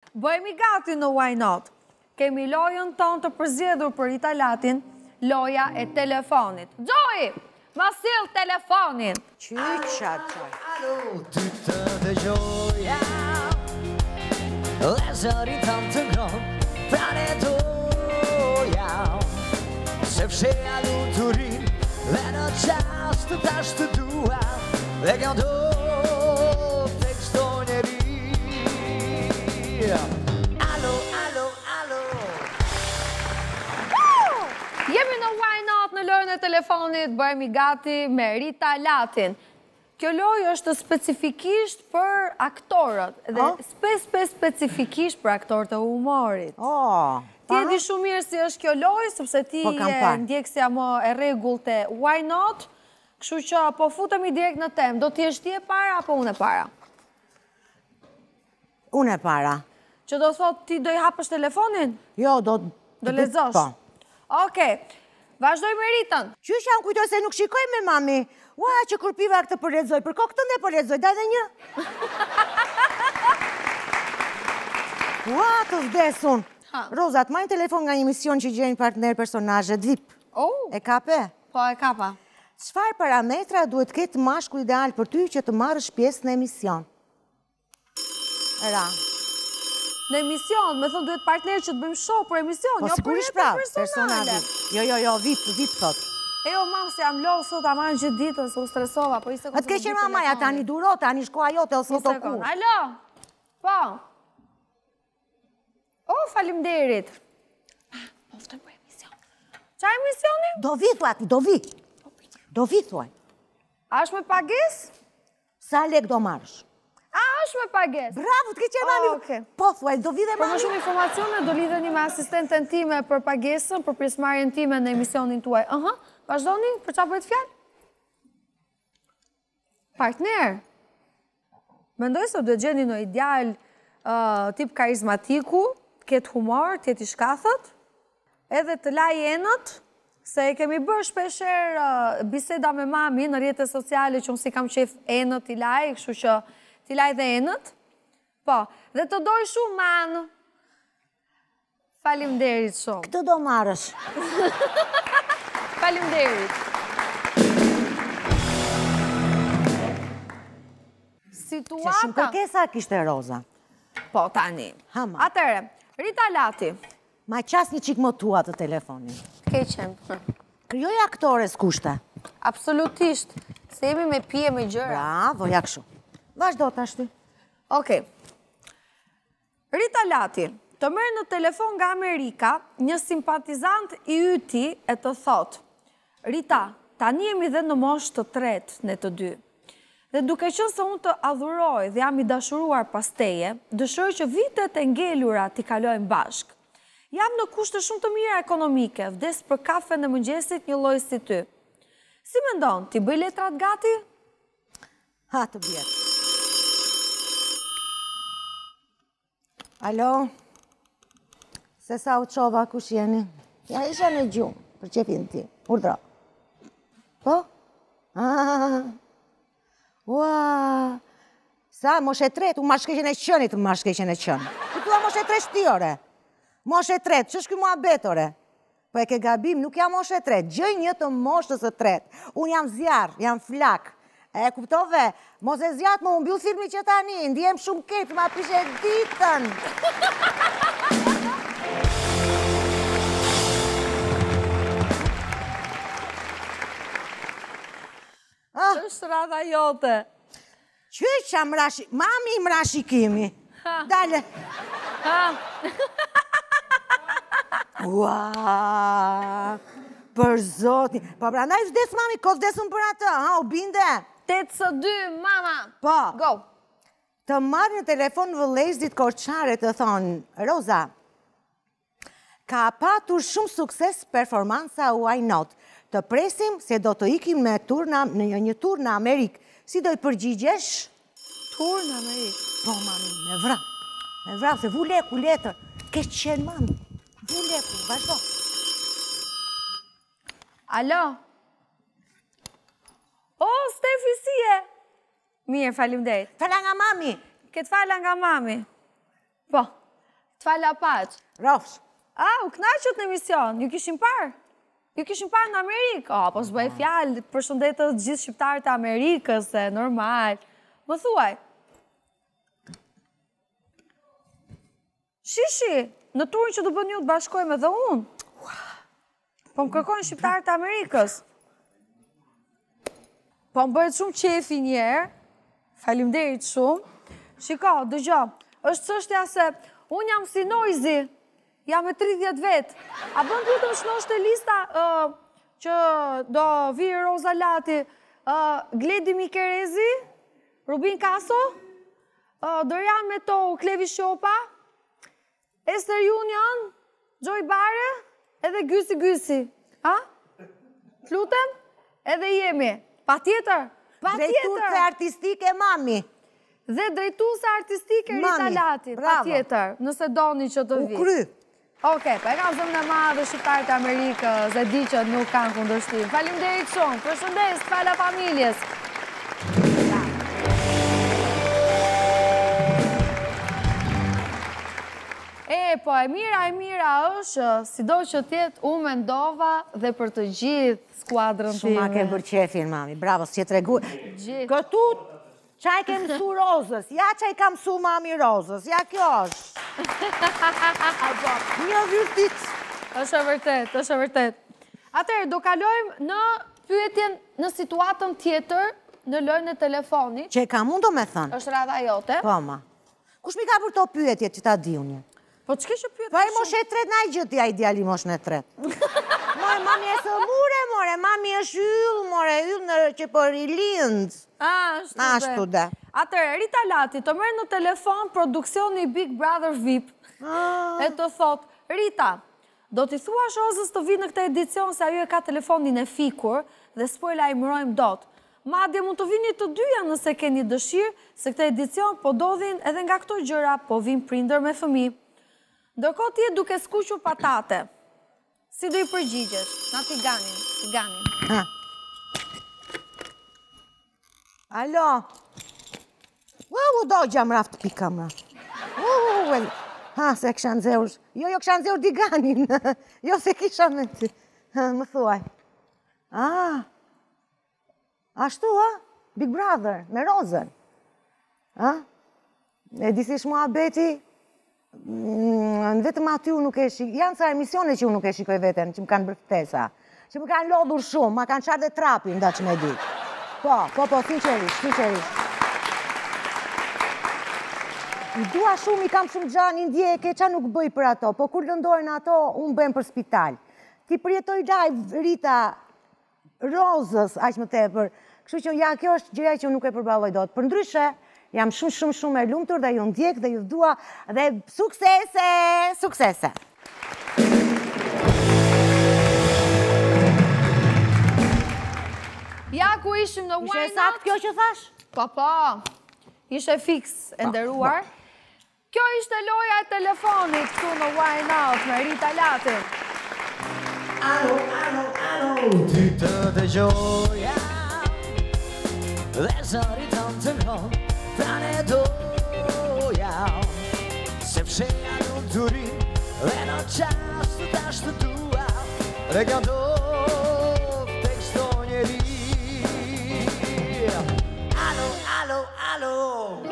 Bëjmë gati në Why Not. Kemi lojën tonë të përzjedhur për Italatin, loja e telefonit. Gjoj, ma sill telefonin. Qyqa, qoj. Alo, ty të dëgjoja dhe zëri tam të ngronë prane toja se fsheja luturin dhe në qast të tash të dua dhe kjo do të kështo njeri. Alo, alo, alo. Jemi në Why Not në lojën e telefonit, bëjmë gati me Rita Latin. Kjo lojë është specifikisht për aktorët dhe specifikisht për aktorët e humorit. Ti e di shumë mirë si është kjo lojë, sepse ti e ndjekësja më e rregullt e Why Not, kështu që po futemi direkt në temë. Do t'i jesh ti e para apo unë e para? Unë e para. Që do thot ti do i hapësh telefonin? Jo, do lexosh? Po. Okej, vazhdoj me Ritën. Qysha më kujtoj se nuk shikoj me mami. Ua, që kur piva këtë përledzoj, për kokë të ne përledzoj, da dhe një. Ua, të vdesun. Roza, të majnë telefon nga një mision që gjenë partner personazhet VIP. E kape? Po, e kapa. Çfarë parametra duhet ketë mashku ideal për ty që të marrësh pjesë në emision? Ra. Në emision, me thonë duhet partner që të bëjmë show për emision, jo për jetë personale. Jo, VIP thot. E jo, mamë, se jam lovë sot, ama në gjithë ditën, se u stresova, po i se atë keqen mamaja, tani duro, tani shkoa jote, o sot o ku. Alo, po. O, faleminderit. Oftën për emision. Qa emisioni? Do vi, thua ti, do vi. Do vi, thuaj. A është me pagesë? Sa lek do marrësh? A është me pagesë? Bravo, të keqen mami. Po, thuaj, do vi dhe mami. Për më shumë informacione, do lidheni me asistenten time për pagesën, për pjesëmarrjen time në emisionin tuaj. Vazhdoni, për qa bëjt fjallë? Partner, mendoj se duhet gjeni në ideal tip karizmatiku, ketë humor, tjeti shkathët, edhe të laj enët, se kemi bërë shpesher biseda me mami në rjetët sociale që unë si kam qef enët i laj, kështu që t'i laj dhe enët. Po, dhe të doj shumë manë. Faleminderit shumë. Këtë do marrësh. Faleminderit. Situata... Që shumë kërkesa kishte Roza. Po, tani. Atere, Rita Lati. Ma qas një qikë më tua të telefonin. Keqen. Kryoj aktores kushte. Absolutisht. Se jemi me pije me gjëra. Bravo, jak shumë. Vazhdo të ashtu. Okej. Rita Lati, të merë në telefon nga Amerika, një simpatizant i yti e të thotë, Rita, tani jemi dhe në moshë të tretë në të dy. Dhe duke qenë se unë të adhuroj dhe jam i dashuruar pas teje, dëshiroj që vitet e ngelura t'i kalojmë bashkë. Jam në kushte shumë të mira ekonomike, vdes për kafe në mëngjesit një lloj si ty. Si mendon, ti bëj letrat gati? Ha të bjetë. Alo? Se sa u qova, kush jeni? Ja, isha në gjumë, për qefin ti. Urdra. Po? Ua, sa, moshe tret, u marshkeqen e qënit, u marshkeqen e qënë. Këtua moshe tret shtijore. Moshe tret, që shky mua betore? Po e ke gabim, nuk jam moshe tret, gjëj një të moshës e tret. Unë jam zjarë, jam flak. E kuptove, mos e zjatë më mbyll filmi që tani, ndihem shumë ketë, ma pishe ditën. Është rada jote. Qyqa mrashi, mami mrashikimi. Dale. Ua, për zotin. Po pra, na i vdes mami, ko vdesun për atë, u binde. 8-2, mama. Po. Go. Të marrë në telefon vëllezit Korçare të thonë, Roza, ka patur shumë sukses performansa Why Not. Të presim se do të ikim në një tur në Amerikë. Si do i përgjigjesh? Tur në Amerikë? Po, mami, me vra. Me vra, se vu leku, letër. Ke qenë, mami. Vu leku, vazhdo. Alo? O, Stefi, si e? Mirë, faleminderit. Fala nga mami. Këtë fala nga mami. Po, T'fala paq. Rofsh. U knaqët në emision, ju kishin parë? Ju kishin parë në Amerikë? Po s'bëj fjalë, përshëndetë të gjithë shqiptarët e Amerikës, e normal. Më thuaj. Shishi, në turin që do bën ju të bashkojmë edhe unë. Po më kërkojnë shqiptarët e Amerikës. Po më bëhet shumë qefi njerë. Faleminderit shumë. Shiko, dëgjo, është çështja se unë jam si Noizi, jam me 30 vetë. A bën të të shnoshte lista që do vijë Roza Lati, Gledi Mikerezi, Rubin Kaso, Dorian Meto, Klevi Shopa, Ester Union, Gjoj Bare, edhe Gysi. Ha? T'lutem? Edhe jemi. Pa tjetër. Drejtuese artistike mami. Dhe drejtuese artistike Rita Lati. Pa tjetër. Nëse doni që të vi. U kry. Oke, pa e kam zëmë në madhe shqiptarët e Amerikës, e di që nuk kanë kundërshtim. Faleminderit shumë. Përshëndes, fala familjes. Po e mira është, si do që tjetë, unë mendova dhe për të gjithë skuadrën time. Shumë a ke bërë qefin, mami, bravo, s'je tregu. Këtu, qaj ke mësu Rozës, ja qaj ka mësu mami Rozës, ja kjo është. Një vërtit. është e vërtet. Atëherë, do kalojmë në pyetjen në situatën tjetër, në lojën e telefonit. Që ka mundu me thënë? është radha jote. Po, ma. Kush mi ka për to pyetje që ta di unë? Po që kështë pyet? Pa i moshe tret, na i gjëti a ideali moshën e tret. Mami e së mure, more, mami është yllë, more, yllë në që për i lindë. Ashtu dhe. Atëre, Rita Lati, të mërë në telefon produksioni Big Brother VIP, e të thot, Rita, do t'i thuash Rozës të vi në këtë edicion se ajo e ka telefonin e fikur dhe s'po e lajmërojmë dot. Madje mund të vini të dyja nëse keni dëshirë, se këtë edicion po dodhin edhe nga këto gjëra, po vin prindër me fëmijë. Ndërkohë ti je duke skuqur patate. Si do i përgjigjesh? Na ti ganin. Alo. U do gjamraft pika mra. Ha, se kësha nëzeur. Jo, kësha nëzeur di ganin. Jo, se kisha me ti. Më thuaj. Ashtu, Big Brother, me Rozën. E disish mua beti, në vetëm aty unë nuk e shikoj, janë sa emisione që unë nuk e shikoj veten, që më kanë bërë ftesa, që më kanë lodhur shumë, ma kanë qarë dhe trapin, nda që me di. Po, sinqerisht. I dua shumë, i kam shumë gjanë, i ndjeke, qa nuk bëj për ato, po kur lëndojnë ato, unë bëjmë për spital. Ti përjetoj live, Rita, Rozës, aq më tepër, kështu që ja, kjo është gjëja që unë nuk e përballoj dot. Për ndryshe, jam shumë e lumtur dhe ju ndjek dhe ju dua dhe suksese! Ja ku ishim në Why Not? Ishe sakt kjo që thash? Po, ishe fix e nderuar. Kjo ishte loja e telefonit këtu në Why Not me Rita Lati. Alo, ty të dëgjoja dhe zëri të më të ngon, prane doja, se fsheja nuk të rin, dhe në qas të tash të tua, regandov të ksto njeri. Alo,